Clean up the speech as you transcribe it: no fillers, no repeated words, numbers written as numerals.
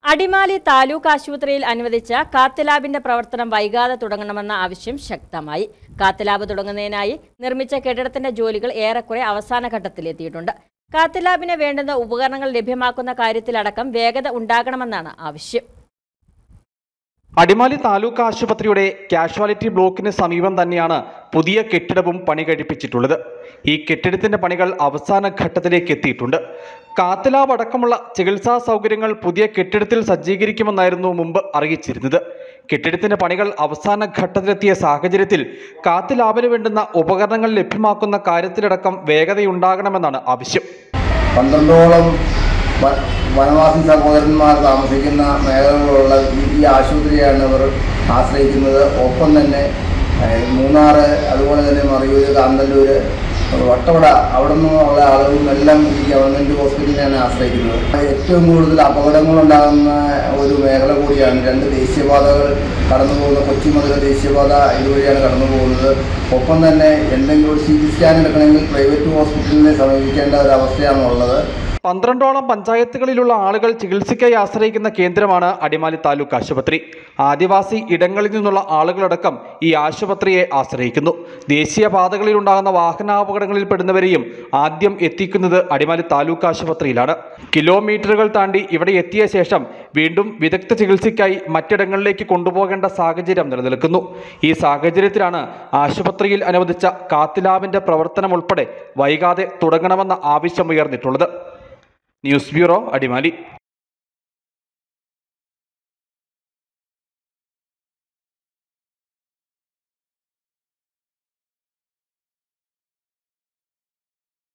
അടിമാലി താലൂക്ക് ആശുപത്രിയിൽ അനുവദിച്ച കാത്ത് ലാബിന്റെ പ്രവർത്തനം വൈകാതെ തുടങ്ങണമെന്ന ആവശ്യം ശക്തമായി. കാത്ത് ലാബ് തുടങ്ങുന്നതിനായി നിർമ്മിച്ച കെട്ടിടത്തിന്റെ ജോലികൾ ഏറെക്കുറെ അവസാന ഘട്ടത്തിലെത്തിയിട്ടുണ്ട്. കാത്ത് ലാബിന് വേണ്ടുന്ന ഉപകരണങ്ങൾ ലഭ്യമാക്കുന്ന കാര്യത്തിലടക്കം വേഗത ഉണ്ടാകണമെന്നാണ് ആവശ്യം. അടിമാലി താലൂക്ക് ആശുപത്രിയുടെ കാഷ്വാലിറ്റി ബ്ലോക്കിന് സമീപം തന്നെയാണ് പുതിയ കെട്ടിടവും പണി കഴിപ്പിച്ചിട്ടുള്ളത്. ഈ കെട്ടിടത്തിന്റെ പണികൾ അവസാന ഘട്ടത്തിലേക്ക് എത്തിയിട്ടുണ്ട്. കാത്ത് ലാബ് അടക്കമുള്ള ചികിത്സാ സൗകര്യങ്ങൾ പുതിയ കെട്ടിടത്തിൽ സജ്ജീകരിക്കുമെന്നായിരുന്നു മുമ്പ് അറിയിച്ചിരുന്നത്. കെട്ടിടത്തിന്റെ പണികൾ അവസാന ഘട്ടത്തിലെത്തിയ സാഹചര്യത്തിൽ കാത്ത് ലാബിന് വേണ്ടുന്ന ഉപകരണങ്ങൾ ലഭ്യമാക്കുന്ന കാര്യത്തിലടക്കം വേഗതയുണ്ടാകണമെന്നാണ് ആവശ്യം. 12ഓളം വനവാസി സഹോദരന്മാർ താമസിക്കുന്ന മേഖലകളുള്ള ഈ ആശുപത്രിയാണ് ഇവർ ആശ്രയിക്കുന്നത്. ഒപ്പം തന്നെ മൂന്നാർ, അതുപോലെ തന്നെ മറയൂർ, കാന്തല്ലൂർ, വട്ടവട, അവിടെ നിന്നുള്ള ആളുകളും എല്ലാം ഈ ഗവൺമെൻറ് ഹോസ്പിറ്റലിനെയാണ് ആശ്രയിക്കുന്നത്. ഏറ്റവും കൂടുതൽ അപകടങ്ങളുണ്ടാകുന്ന ഒരു മേഖല കൂടിയാണ്. 2 ദേശീയപാതകൾ കടന്നു പോകുന്ന കൊച്ചിമധുര ദേശീയപാത ഇതുവഴിയാണ് കടന്നു പോകുന്നത്. ഒപ്പം തന്നെ എന്തെങ്കിലും ഒരു CT സ്കാൻ എടുക്കണമെങ്കിൽ പ്രൈവറ്റ് ഹോസ്പിറ്റലിനെ സമീപിക്കേണ്ട ഒരവസ്ഥയാണുള്ളത്. 12ഓളം പഞ്ചായത്തുകളിലുള്ള ആളുകൾ ചികിത്സയ്ക്കായി ആശ്രയിക്കുന്ന കേന്ദ്രമാണ് അടിമാലി താലൂക്ക് ആശുപത്രി. ആദിവാസി ഇടങ്ങളിൽ നിന്നുള്ള ആളുകളടക്കം ഈ ആശുപത്രിയെ ആശ്രയിക്കുന്നു. ദേശീയപാതകളിൽ ഉണ്ടാകുന്ന വാഹനാപകടങ്ങളിൽ പെടുന്നവരെയും ആദ്യം എത്തിക്കുന്നത് അടിമാലി താലൂക്ക് ആശുപത്രിയിലാണ്. കിലോമീറ്ററുകൾ താണ്ടി ഇവിടെ എത്തിയ ശേഷം വീണ്ടും വിദഗ്ധ ചികിത്സയ്ക്കായി മറ്റിടങ്ങളിലേക്ക് കൊണ്ടുപോകേണ്ട സാഹചര്യം നിലനിൽക്കുന്നു. ഈ സാഹചര്യത്തിലാണ് ആശുപത്രിയിൽ അനുവദിച്ച കാത്ത് ലാബിന്റെ പ്രവർത്തനം ഉൾപ്പെടെ വൈകാതെ തുടങ്ങണമെന്ന ആവശ്യം ഉയർന്നിട്ടുള്ളത്. News bureau, Adimali.